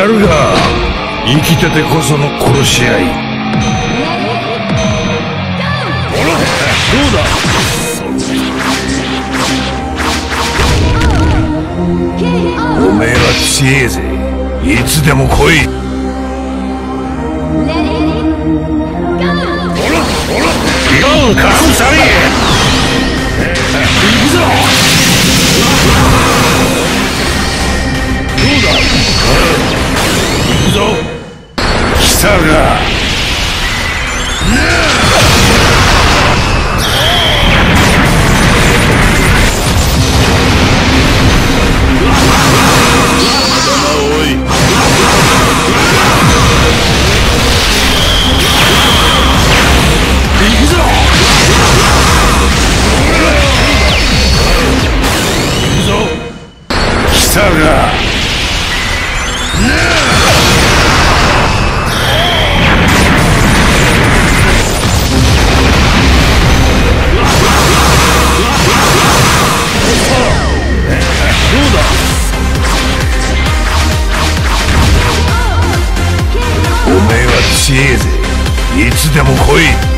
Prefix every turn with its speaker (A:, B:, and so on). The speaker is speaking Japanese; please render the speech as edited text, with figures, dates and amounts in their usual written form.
A: るが生きててこその殺し合い。どうだ。おめえは強えぜ。いつでも来い。ゴーカスサリー行くぞ。どうだ。行くぞ。来たが。来たが。おめえは強えぜ。いつでも来い。